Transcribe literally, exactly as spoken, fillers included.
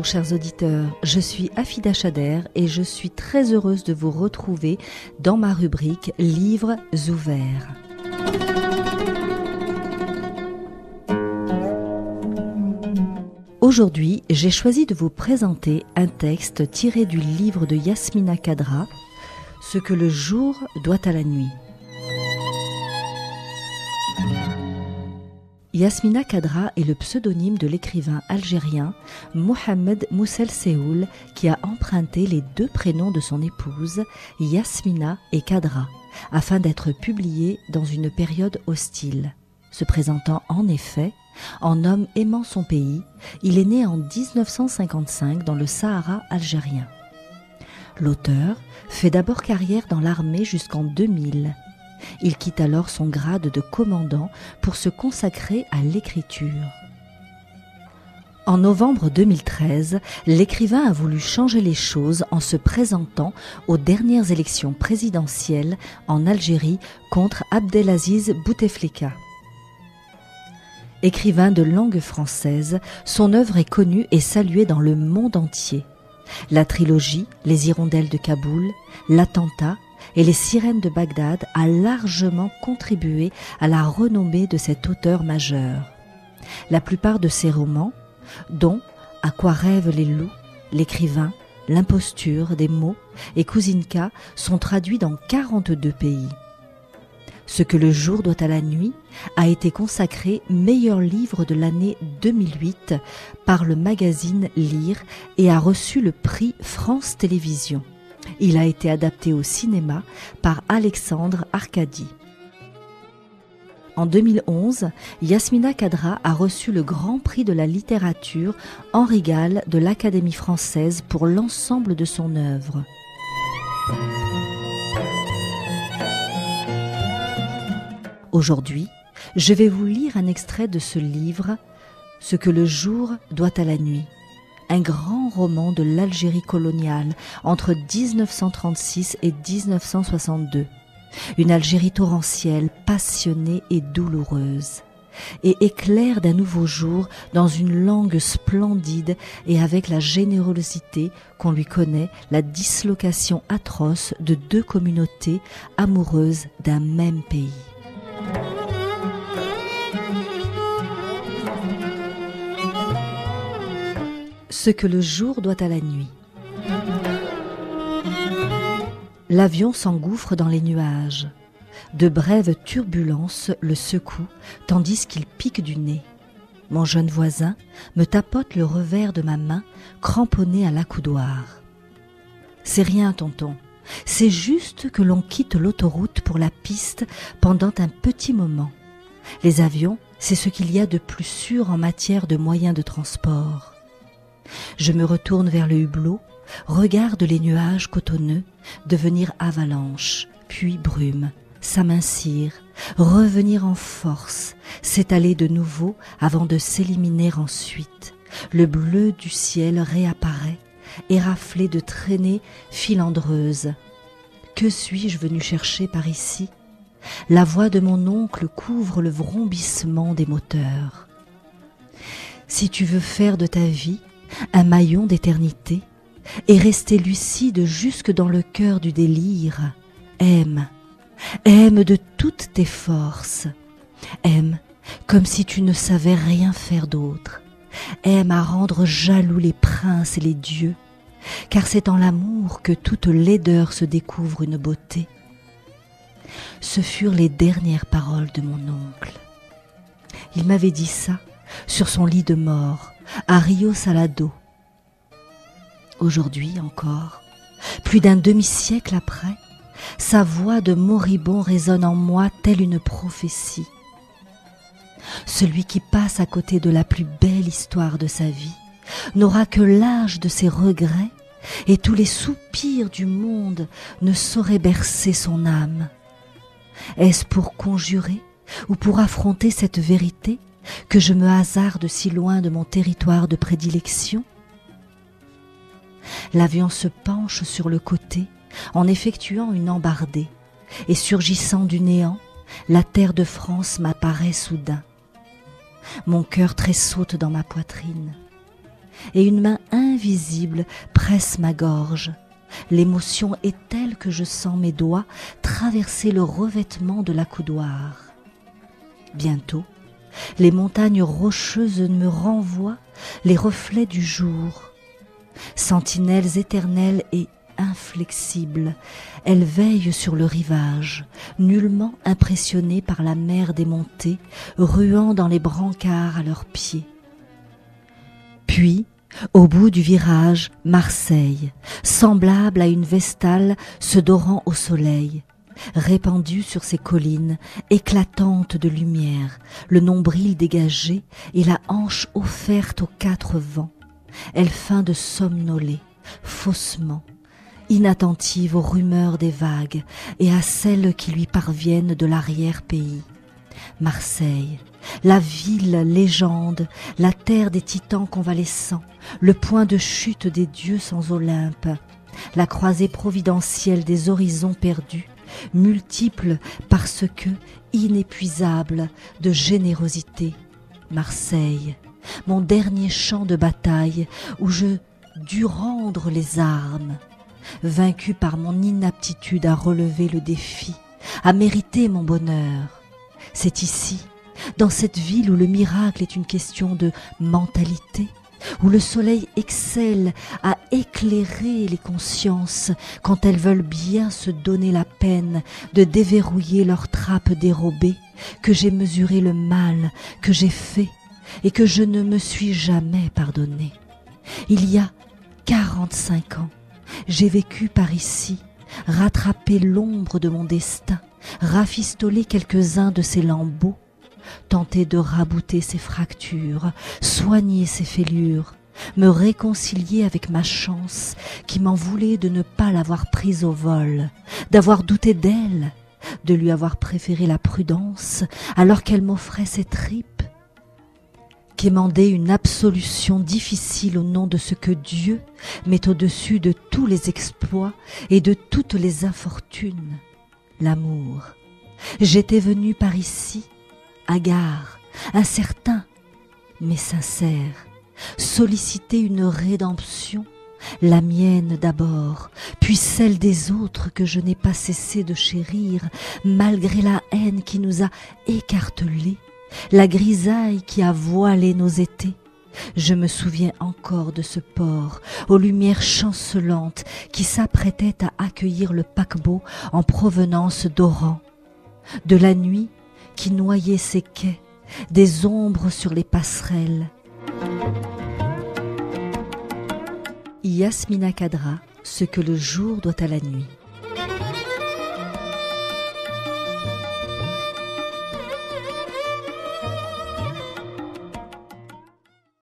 Bonjour chers auditeurs, je suis Afida Chader et je suis très heureuse de vous retrouver dans ma rubrique Livres ouverts. Aujourd'hui, j'ai choisi de vous présenter un texte tiré du livre de Yasmina Khadra, Ce que le jour doit à la nuit. Yasmina Khadra est le pseudonyme de l'écrivain algérien Mohamed Mousselsehoul qui a emprunté les deux prénoms de son épouse, Yasmina et Khadra, afin d'être publié dans une période hostile. Se présentant en effet en homme aimant son pays, il est né en dix-neuf cent cinquante-cinq dans le Sahara algérien. L'auteur fait d'abord carrière dans l'armée jusqu'en deux mille. Il quitte alors son grade de commandant pour se consacrer à l'écriture. En novembre deux mille treize, l'écrivain a voulu changer les choses en se présentant aux dernières élections présidentielles en Algérie contre Abdelaziz Bouteflika. Écrivain de langue française, son œuvre est connue et saluée dans le monde entier. La trilogie Les Hirondelles de Kaboul, L'Attentat et Les Sirènes de Bagdad a largement contribué à la renommée de cet auteur majeur. La plupart de ses romans, dont À quoi rêvent les loups, L'écrivain, L'imposture des mots et Kouzinka, sont traduits dans quarante-deux pays. Ce que le jour doit à la nuit a été consacré meilleur livre de l'année deux mille huit par le magazine Lire et a reçu le prix France Télévisions. Il a été adapté au cinéma par Alexandre Arcadi. En deux mille onze, Yasmina Khadra a reçu le Grand Prix de la littérature Henri Gall de l'Académie française pour l'ensemble de son œuvre. Aujourd'hui, je vais vous lire un extrait de ce livre, Ce que le jour doit à la nuit. Un grand roman de l'Algérie coloniale entre dix-neuf cent trente-six et dix-neuf cent soixante-deux. Une Algérie torrentielle, passionnée et douloureuse. Et éclair d'un nouveau jour dans une langue splendide et avec la générosité qu'on lui connaît, la dislocation atroce de deux communautés amoureuses d'un même pays. Ce que le jour doit à la nuit. L'avion s'engouffre dans les nuages. De brèves turbulences le secouent, tandis qu'il pique du nez. Mon jeune voisin me tapote le revers de ma main, cramponné à l'accoudoir. C'est rien, tonton. C'est juste que l'on quitte l'autoroute pour la piste pendant un petit moment. Les avions, c'est ce qu'il y a de plus sûr en matière de moyens de transport. Je me retourne vers le hublot, regarde les nuages cotonneux devenir avalanche, puis brume, s'amincir, revenir en force, s'étaler de nouveau avant de s'éliminer ensuite. Le bleu du ciel réapparaît, éraflé de traînées filandreuses. Que suis-je venu chercher par ici? La voix de mon oncle couvre le vrombissement des moteurs. Si tu veux faire de ta vie un maillon d'éternité et rester lucide jusque dans le cœur du délire, aime, aime de toutes tes forces, aime comme si tu ne savais rien faire d'autre, aime à rendre jaloux les princes et les dieux, car c'est en l'amour que toute laideur se découvre une beauté. Ce furent les dernières paroles de mon oncle. Il m'avait dit ça sur son lit de mort, à Rio Salado. Aujourd'hui encore, plus d'un demi-siècle après, sa voix de moribond résonne en moi telle une prophétie. Celui qui passe à côté de la plus belle histoire de sa vie n'aura que l'âge de ses regrets et tous les soupirs du monde ne sauraient bercer son âme. Est-ce pour conjurer ou pour affronter cette vérité que je me hasarde si loin de mon territoire de prédilection? L'avion se penche sur le côté en effectuant une embardée, et surgissant du néant, la terre de France m'apparaît soudain. Mon cœur tressaute dans ma poitrine. et une main invisible presse ma gorge. L'émotion est telle que je sens mes doigts traverser le revêtement de l'accoudoir. Bientôt, les montagnes rocheuses me renvoient les reflets du jour. Sentinelles éternelles et inflexibles, elles veillent sur le rivage, nullement impressionnées par la mer des montées, ruant dans les brancards à leurs pieds. Puis, au bout du virage, Marseille, semblable à une vestale se dorant au soleil, répandue sur ses collines, éclatante de lumière, le nombril dégagé et la hanche offerte aux quatre vents. Elle feint de somnoler, faussement, inattentive aux rumeurs des vagues et à celles qui lui parviennent de l'arrière-pays. Marseille, la ville légende, la terre des titans convalescents, le point de chute des dieux sans Olympe, la croisée providentielle des horizons perdus, multiple parce que inépuisable de générosité. Marseille, mon dernier champ de bataille où je dus rendre les armes, vaincu par mon inaptitude à relever le défi, à mériter mon bonheur. C'est ici, dans cette ville où le miracle est une question de mentalité, où le soleil excelle à éclairer les consciences quand elles veulent bien se donner la peine de déverrouiller leurs trappes dérobées, que j'ai mesuré le mal que j'ai fait et que je ne me suis jamais pardonné. Il y a quarante-cinq ans, j'ai vécu par ici, rattrapé l'ombre de mon destin, rafistolé quelques-uns de ses lambeaux, tenté de rabouter ses fractures, soigner ses fêlures, me réconcilier avec ma chance qui m'en voulait de ne pas l'avoir prise au vol, d'avoir douté d'elle, de lui avoir préféré la prudence alors qu'elle m'offrait ses tripes, quémander une absolution difficile au nom de ce que Dieu met au-dessus de tous les exploits et de toutes les infortunes, l'amour. J'étais venu par ici, hagard, incertain, mais sincère, solliciter une rédemption, la mienne d'abord, puis celle des autres que je n'ai pas cessé de chérir, malgré la haine qui nous a écartelés, la grisaille qui a voilé nos étés. Je me souviens encore de ce port aux lumières chancelantes qui s'apprêtait à accueillir le paquebot en provenance d'Oran, de la nuit qui noyait ses quais, des ombres sur les passerelles. Yasmina Khadra, ce que le jour doit à la nuit.